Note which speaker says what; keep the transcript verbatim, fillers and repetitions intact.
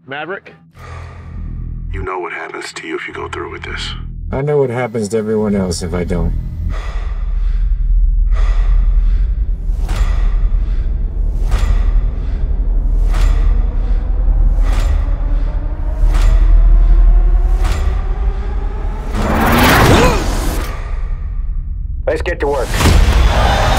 Speaker 1: Maverick?
Speaker 2: You know what happens to you if you go through with this.
Speaker 3: I know what happens to everyone else if I don't.
Speaker 4: Let's get to work.